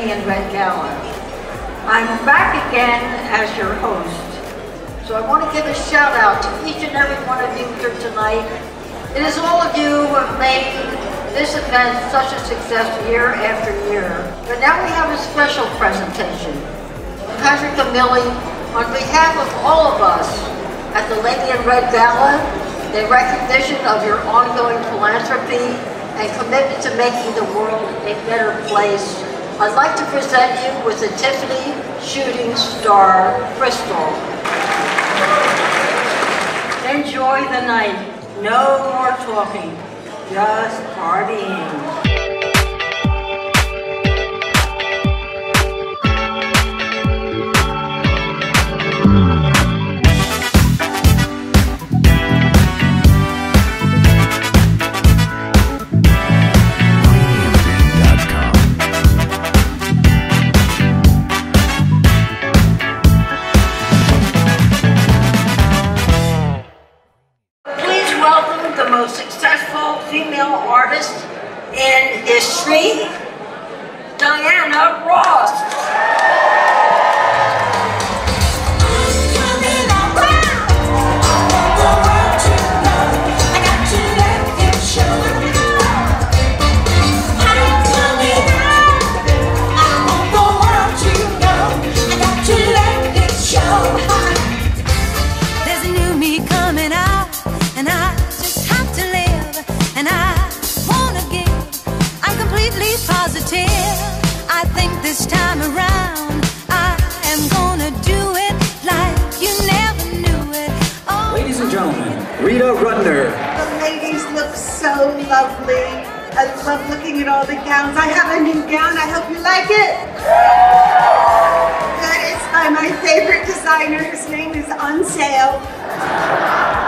Lady in Red Gala. I'm back again as your host. So I want to give a shout out to each and every one of you here tonight. It is all of you who have made this event such a success year after year. But now we have a special presentation. Patrick and Millie, on behalf of all of us at the Lady in Red Gala, in recognition of your ongoing philanthropy and commitment to making the world a better place, I'd like to present you with the Tiffany Shooting Star Crystal. Enjoy the night. No more talking, just partying. The most successful female artist in history, Diana Ross. I think this time around I am gonna do it like you never knew it. Oh. Ladies and gentlemen, Rita Rudner. The ladies look so lovely. I love looking at all the gowns. I have a new gown. I hope you like it. Good. It's by my favorite designer. His name is On Sale.